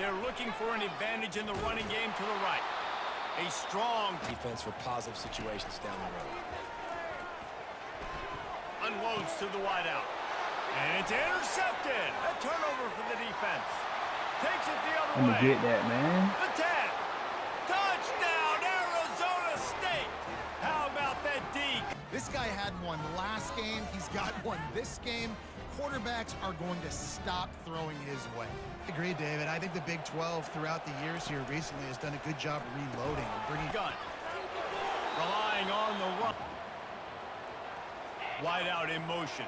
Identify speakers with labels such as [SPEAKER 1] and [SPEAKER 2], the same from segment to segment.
[SPEAKER 1] They're looking for an advantage in the running game to the right. A strong
[SPEAKER 2] defense for positive situations down the road.
[SPEAKER 1] Unloads to the wideout. And it's intercepted. A turnover for the defense. Takes it the other way.
[SPEAKER 3] Let me get that, man.
[SPEAKER 1] The 10. Touchdown, Arizona State. How about that D?
[SPEAKER 4] This guy had one last game. He's got one this game. Quarterbacks are going to stop throwing his way.
[SPEAKER 5] I agree, David. I think the Big 12 throughout the years here recently has done a good job reloading and bringing
[SPEAKER 1] gun. Relying on the run. Wide out in motion.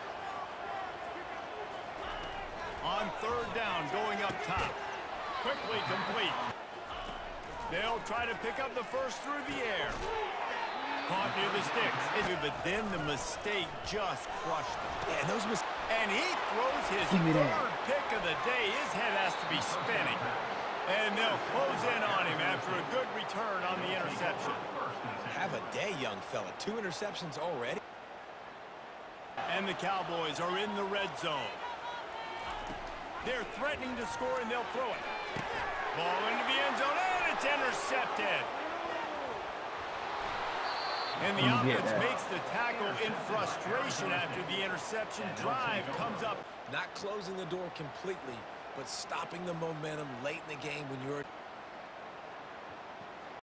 [SPEAKER 1] On third down, going up top. Quickly complete. They'll try to pick up the first through the air. Caught near the sticks. But then the mistake just crushed them.
[SPEAKER 2] Yeah,
[SPEAKER 1] and he throws his third pick of the day. His head has to be spinning. And they'll close in on him after a good return on the interception.
[SPEAKER 2] Have a day, young fella. 2 interceptions already.
[SPEAKER 1] And the Cowboys are in the red zone. They're threatening to score, and they'll throw it. Ball into the end zone, and it's intercepted. And the offense makes the tackle in frustration after the interception. Drive comes up.
[SPEAKER 2] Not closing the door completely, but stopping the momentum late in the game when you're